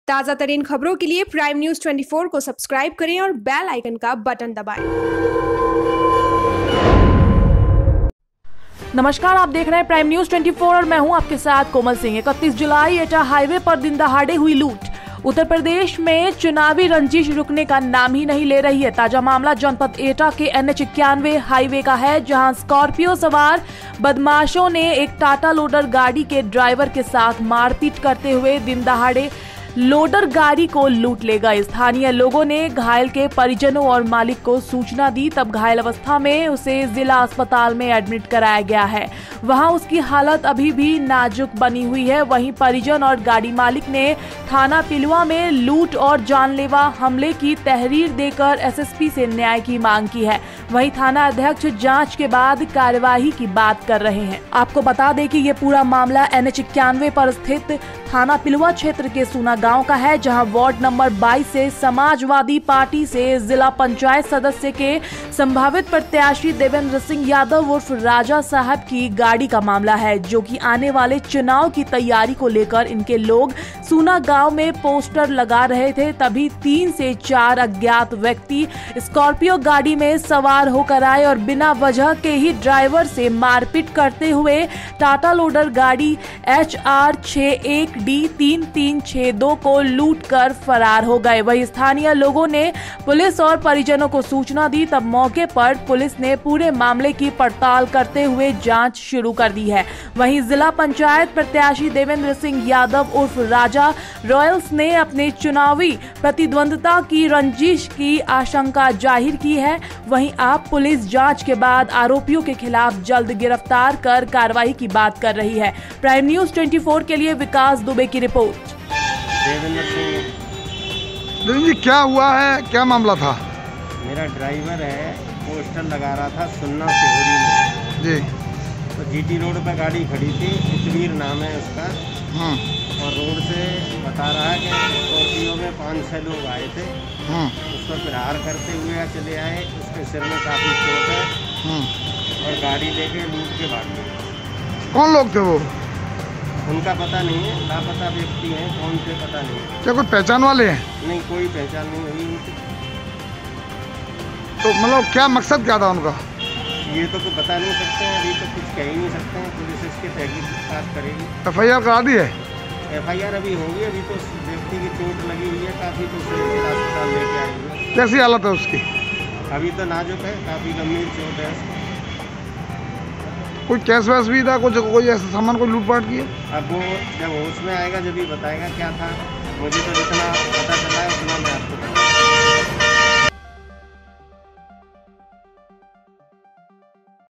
ताज़ा तरीन खबरों के लिए प्राइम न्यूज़ 24 को सब्सक्राइब करें और बेल आइकन का बटन दबाएं। नमस्कार, आप देख रहे हैं प्राइम न्यूज़ 24 और मैं हूं आपके साथ कोमल सिंह। 31 जुलाई एटा हाईवे पर दिन दहाड़े हुई लूट। उत्तर प्रदेश में चुनावी रंजिश रुकने का नाम ही नहीं ले रही है। ताजा मामला जनपद एटा के NH91 हाईवे का है, जहां स्कॉर्पियो सवार बदमाशों ने एक टाटा लोडर गाड़ी के ड्राइवर के साथ मारपीट करते हुए दिन दहाड़े लोडर गाड़ी को लूट ले गए। स्थानीय लोगों ने घायल के परिजनों और मालिक को सूचना दी, तब घायल अवस्था में उसे जिला अस्पताल में एडमिट कराया गया है। वहां उसकी हालत अभी भी नाजुक बनी हुई है। वहीं परिजन और गाड़ी मालिक ने थाना पिलुआ में लूट और जानलेवा हमले की तहरीर देकर SSP से न्याय की मांग की है। वहीं थाना अध्यक्ष जांच के बाद कार्यवाही की बात कर रहे हैं। आपको बता दें कि ये पूरा मामला NH91 पर स्थित थाना पिलुआ क्षेत्र के सूना गांव का है, जहां वार्ड नंबर 22 से समाजवादी पार्टी से जिला पंचायत सदस्य के संभावित प्रत्याशी देवेंद्र सिंह यादव उर्फ राजा साहब की गाड़ी का मामला है, जो कि आने वाले चुनाव की तैयारी को लेकर इनके लोग सूना गांव में पोस्टर लगा रहे थे। तभी 3 से 4 अज्ञात व्यक्ति स्कॉर्पियो गाड़ी में सवार होकर आए और बिना वजह के ही ड्राइवर से मारपीट करते हुए टाटा लोडर गाड़ी HR 61D3362 को लूटकर फरार हो गए। वहीं स्थानीय लोगों ने पुलिस और परिजनों को सूचना दी, तब मौके पर पुलिस ने पूरे मामले की पड़ताल करते हुए जांच शुरू कर दी है। वहीं जिला पंचायत प्रत्याशी देवेंद्र सिंह यादव उर्फ राजा रॉयल्स ने अपने चुनावी प्रतिद्वंदता की रंजिश की आशंका जाहिर की है। वहीं आप पुलिस जांच के बाद आरोपियों के खिलाफ जल्द गिरफ्तार कर कार्रवाई की बात कर रही है। प्राइम न्यूज़ 24 के लिए विकास दुबे की रिपोर्ट। देवेंद्र सिंह जी, क्या हुआ है, क्या मामला था? मेरा ड्राइवर है, पोस्टर लगा रहा था सुन्ना सिहोरी में जी। तो GT रोड पर गाड़ी खड़ी थी, इतवीर नाम है उसका। और रोड से बता रहा है कि स्कॉर्पियो में 5-6 लोग आए थे। उस पर प्रहार करते हुए चले आए, उसके सिर में काफ़ी चोट है और गाड़ी लेके लूट के भाग गए। कौन लोग थे वो? उनका पता नहीं है, लापता व्यक्ति हैं, कौन थे पता नहीं। क्या कोई पहचान वाले हैं? नहीं, कोई पहचान नहीं हुई उनकी। तो मतलब क्या मकसद क्या था उनका? ये तो कुछ बता नहीं सकते हैं, अभी तो कुछ कह ही नहीं सकते हैं। पुलिस इसकी तहकीकात करेगी। FIR करा दी है? FIR अभी होगी, अभी तो व्यक्ति की चोट लगी हुई है काफ़ी, तो उसे अस्पताल लेके आएंगे। कैसी हालत है उसकी? अभी तो नाजुक है, काफ़ी गंभीर चोट है उसको। कोई कैश वैश भी था, कोई ऐसा सामान कोई लूटपाट की है? अब वो जब होश में आएगा जब ही बताएगा क्या था। मुझे तो जितना